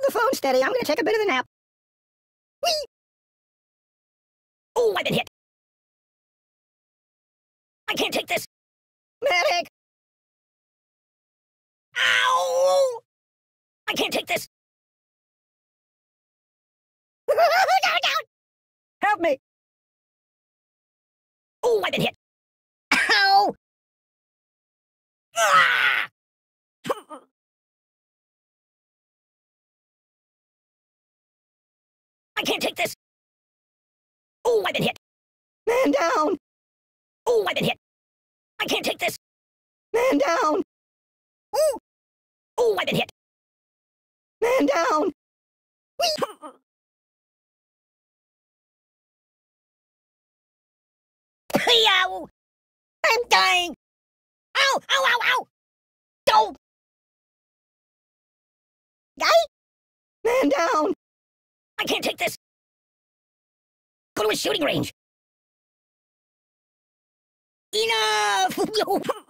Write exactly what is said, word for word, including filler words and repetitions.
the phone steady. I'm gonna take a bit of a nap. Whee! Oh, I've been hit. I can't take this. Medic! Ow! I can't take this. Help me! Oh, I've been hit. Ow! Ah! I can't take this. Oh, I've been hit. Man down. Oh, I've been hit. I can't take this. Man down. Ooh. Oh, I've been hit. Man down. Whee! Ow! I'm dying. Ow! Ow! Ow! Ow! Don't. Guy? Man down. I can't take this. Go to a shooting range. Enough!